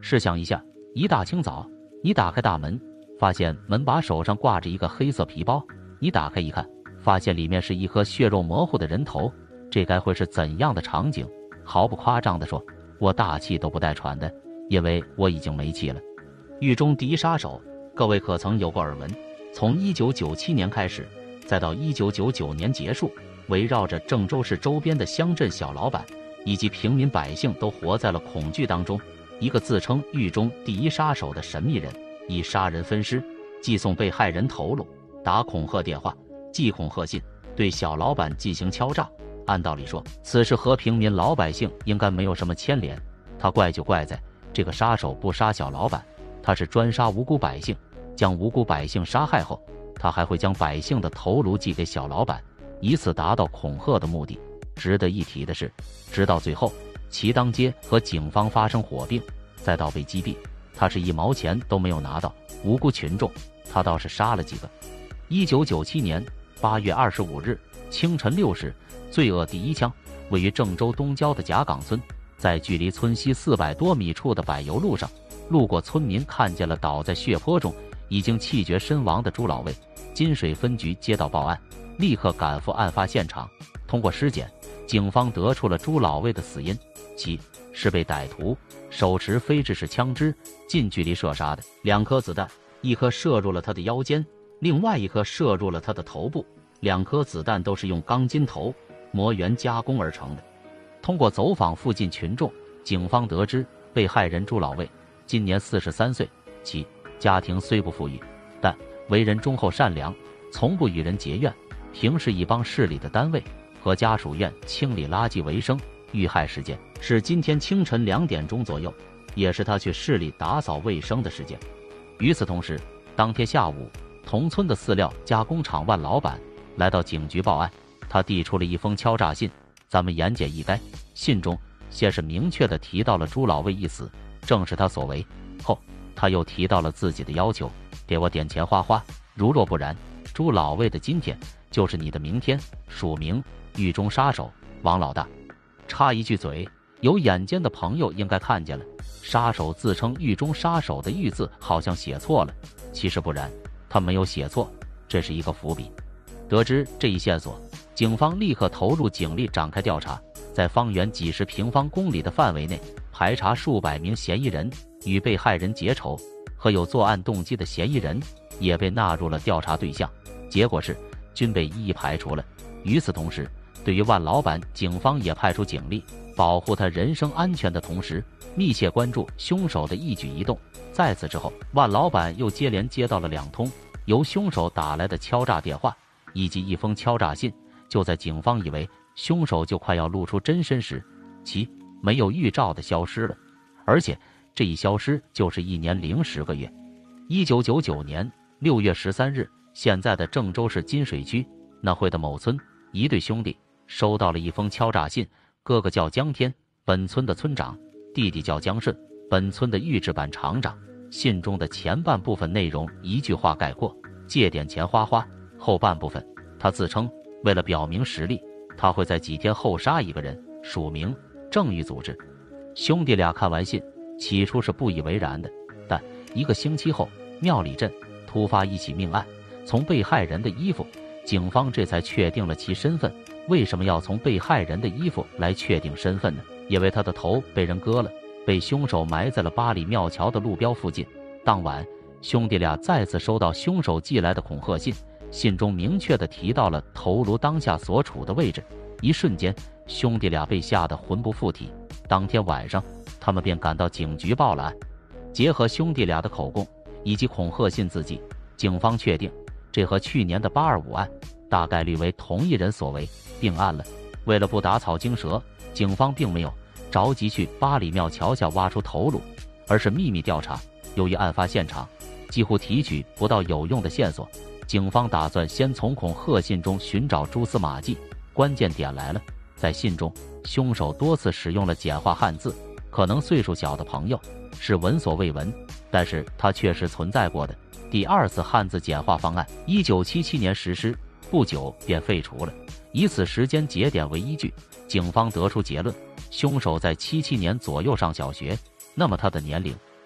试想一下，一大清早，你打开大门，发现门把手上挂着一个黑色皮包，你打开一看，发现里面是一颗血肉模糊的人头，这该会是怎样的场景？毫不夸张地说，我大气都不带喘的，因为我已经没气了。狱中第一杀手，各位可曾有过耳闻？从1997年开始，再到1999年结束，围绕着郑州市周边的乡镇小老板以及平民百姓都活在了恐惧当中。一个自称狱中第一杀手的神秘人，以杀人分尸、寄送被害人头颅、打恐吓电话、寄恐吓信，对小老板进行敲诈。按道理说，此事和平民老百姓应该没有什么牵连。他怪就怪在这个杀手不杀小老板，他是专杀无辜百姓，将无辜百姓杀害后，他还会将百姓的头颅寄给小老板，以此达到恐吓的目的。值得一提的是，直到最后齐当街和警方发生火并，再到被击毙，他是1毛钱都没有拿到。无辜群众他倒是杀了几个。1997年8月25日清晨6时，罪恶第一枪，位于郑州东郊的贾岗村，在距离村西400多米处的柏油路上，路过村民看见了倒在血泊中已经气绝身亡的朱老卫。金水分局接到报案，立刻赶赴案发现场。通过尸检，警方得出了朱老卫的死因，其是被歹徒手持非制式枪支近距离射杀的，2颗子弹，一颗射入了他的腰间，另外一颗射入了他的头部，2颗子弹都是用钢筋头磨圆加工而成的。通过走访附近群众，警方得知被害人朱老卫今年43岁，其家庭虽不富裕，但为人忠厚善良，从不与人结怨，平时以帮市里的单位和家属院清理垃圾为生。遇害时间是今天清晨2点钟左右，也是他去市里打扫卫生的时间。与此同时，当天下午，同村的饲料加工厂万老板来到警局报案，他递出了一封敲诈信，咱们言简意赅。信中先是明确地提到了朱老卫一死正是他所为，后他又提到了自己的要求，给我点钱花花，如若不然，朱老卫的今天就是你的明天。署名狱中杀手王老大。插一句嘴，有眼尖的朋友应该看见了，杀手自称狱中杀手的狱字好像写错了，其实不然，他没有写错，这是一个伏笔。得知这一线索，警方立刻投入警力展开调查，在方圆几十平方公里的范围内排查数百名嫌疑人，与被害人结仇和有作案动机的嫌疑人也被纳入了调查对象，结果是均被一一排除了。与此同时，对于万老板，警方也派出警力保护他人身安全的同时，密切关注凶手的一举一动。在此之后，万老板又接连接到了2通由凶手打来的敲诈电话，以及1封敲诈信。就在警方以为凶手就快要露出真身时，其没有预兆的消失了，而且这一消失就是1年零10个月。1999年6月13日，现在的郑州市金水区那会的某村，一对兄弟收到了1封敲诈信，哥哥叫江天，本村的村长，弟弟叫江顺，本村的预制版厂长。信中的前半部分内容一句话概括，借点钱花花，后半部分他自称为了表明实力，他会在几天后杀一个人，署名正义组织。兄弟俩看完信，起初是不以为然的，但1个星期后，庙里镇突发一起命案，从被害人的衣服，警方这才确定了其身份。为什么要从被害人的衣服来确定身份呢？因为他的头被人割了，被凶手埋在了八里庙桥的路标附近。当晚，兄弟俩再次收到凶手寄来的恐吓信，信中明确地提到了头颅当下所处的位置。一瞬间，兄弟俩被吓得魂不附体。当天晚上，他们便赶到警局报了案。结合兄弟俩的口供以及恐吓信字迹，警方确定这和去年的825案大概率为同一人所为，并案了。为了不打草惊蛇，警方并没有着急去八里庙桥下挖出头颅，而是秘密调查。由于案发现场几乎提取不到有用的线索，警方打算先从恐吓信中寻找蛛丝马迹。关键点来了，在信中，凶手多次使用了简化汉字，可能岁数小的朋友是闻所未闻，但是它确实存在过的。第2次汉字简化方案1977年实施，不久便废除了。以此时间节点为依据，警方得出结论，凶手在77年左右上小学，那么他的年龄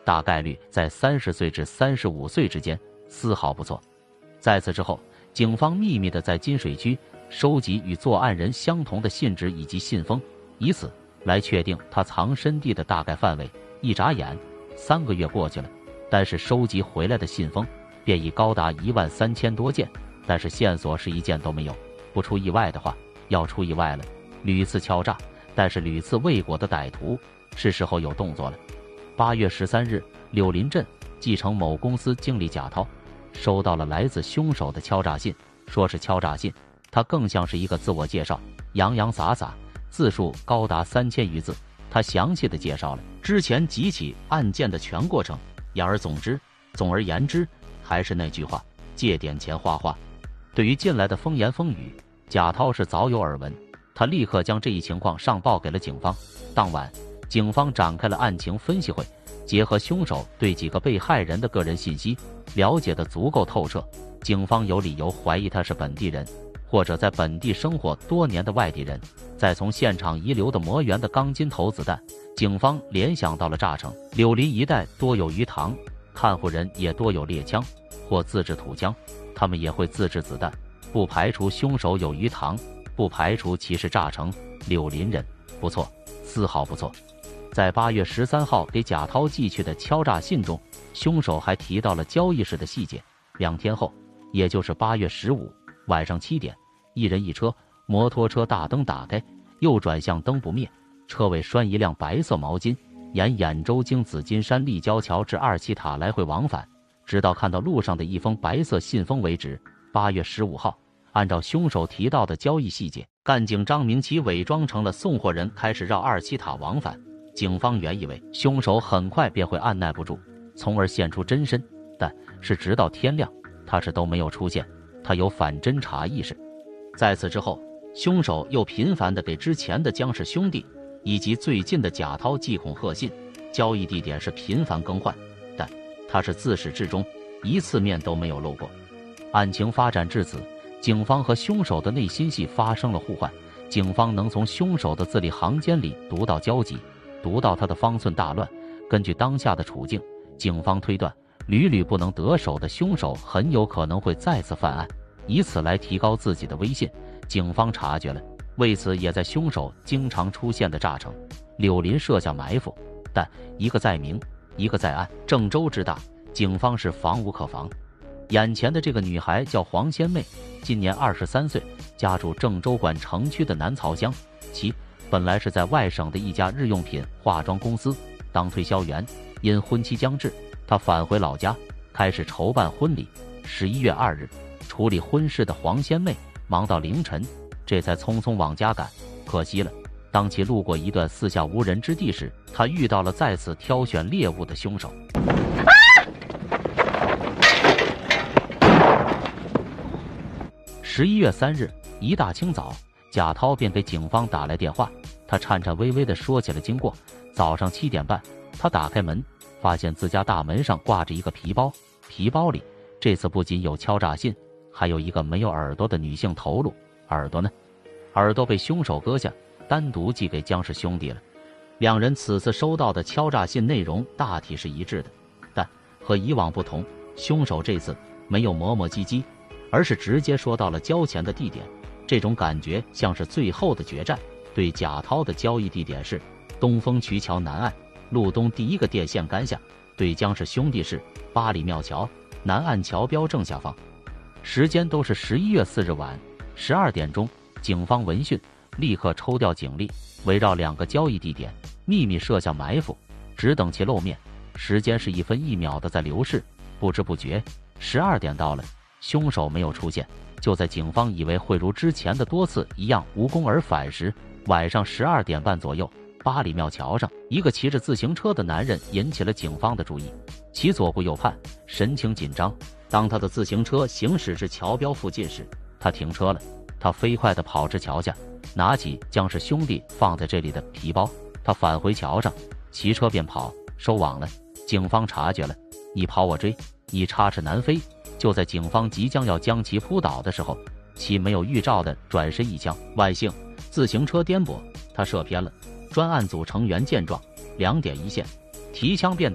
大概率在30岁至35岁之间，丝毫不错。在此之后，警方秘密地在金水区收集与作案人相同的信纸以及信封，以此来确定他藏身地的大概范围。一眨眼，3个月过去了，但是收集回来的信封便已高达13000多件，但是线索是一件都没有。不出意外的话，要出意外了。屡次敲诈，但是屡次未果的歹徒，是时候有动作了。8月13日，柳林镇继承某公司经理贾涛收到了来自凶手的敲诈信，说是敲诈信，它更像是一个自我介绍，洋洋洒洒，字数高达3000余字。他详细的介绍了之前几起案件的全过程。总而言之，还是那句话，借点钱花花。对于近来的风言风语，贾涛是早有耳闻，他立刻将这一情况上报给了警方。当晚，警方展开了案情分析会，结合凶手对几个被害人的个人信息了解得足够透彻，警方有理由怀疑他是本地人，或者在本地生活多年的外地人。再从现场遗留的磨圆的钢筋头子弹，警方联想到了炸城。柳林一带多有鱼塘，看护人也多有猎枪或自制土枪，他们也会自制子弹，不排除凶手有鱼塘，不排除其是炸城。柳林人，不错，丝毫不错。在8月13号给贾涛寄去的敲诈信中，凶手还提到了交易时的细节。2天后，也就是8月15晚上7点，一人一车，摩托车大灯打开，右转向灯不灭，车尾拴一辆白色毛巾，沿兖州经紫金山立交桥至2期塔来回往返，直到看到路上的一封白色信封为止。8月15号，按照凶手提到的交易细节，干警张明奇伪装成了送货人，开始绕2期塔往返。警方原以为凶手很快便会按耐不住，从而现出真身，但是直到天亮，他是都没有出现。他有反侦查意识。在此之后，凶手又频繁地给之前的江氏兄弟以及最近的贾涛寄恐吓信，交易地点是频繁更换，但他是自始至终一次面都没有露过。案情发展至此，警方和凶手的内心戏发生了互换。警方能从凶手的字里行间里读到焦急，读到他的方寸大乱。根据当下的处境，警方推断屡屡不能得手的凶手很有可能会再次犯案，以此来提高自己的威信。警方察觉了，为此也在凶手经常出现的炸城、柳林设下埋伏，但一个在明，一个在暗。郑州之大，警方是防无可防。眼前的这个女孩叫黄仙妹，今年23岁，家住郑州管城区的南曹乡。其本来是在外省的一家日用品化妆公司当推销员，因婚期将至，她返回老家，开始筹办婚礼。11月2日，处理婚事的黄仙妹忙到凌晨，这才匆匆往家赶。可惜了，当其路过一段四下无人之地时，她遇到了在此挑选猎物的凶手。11月3日，一大清早，贾涛便给警方打来电话，他颤颤巍巍地说起了经过。早上7点半，他打开门，发现自家大门上挂着一个皮包，皮包里这次不仅有敲诈信，还有一个没有耳朵的女性头颅。耳朵呢？耳朵被凶手割下，单独寄给江氏兄弟了。两人此次收到的敲诈信内容大体是一致的，但和以往不同，凶手这次没有磨磨唧唧，而是直接说到了交钱的地点。这种感觉像是最后的决战。对贾涛的交易地点是东风渠桥南岸路东第一个电线杆下，对江氏兄弟是八里庙桥南岸桥标正下方。时间都是11月4日晚12点钟。警方闻讯立刻抽调警力，围绕2个交易地点秘密设下埋伏，只等其露面。时间是1分1秒的在流逝，不知不觉12点到了，凶手没有出现。就在警方以为会如之前的多次一样无功而返时，晚上12点半左右，八里庙桥上一个骑着自行车的男人引起了警方的注意，其左顾右盼，神情紧张。当他的自行车行驶至桥标附近时，他停车了。他飞快地跑至桥下，拿起江氏兄弟放在这里的皮包，他返回桥上，骑车便跑，收网了。警方察觉了，你跑我追，你插翅难飞。就在警方即将要将其扑倒的时候，其没有预兆的转身一枪，万幸自行车颠簸，他射偏了。专案组成员见状，2点一线，提枪便打。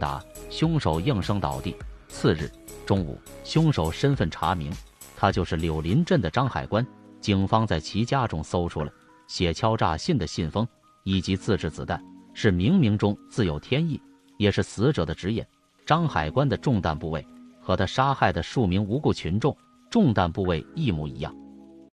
凶手应声倒地。次日中午，凶手身份查明，他就是柳林镇的张海关。警方在其家中搜出了写敲诈信的信封以及自制子弹，是冥冥中自有天意，也是死者的指引。张海关的中弹部位和他杀害的数名无辜群众中弹部位一模一样。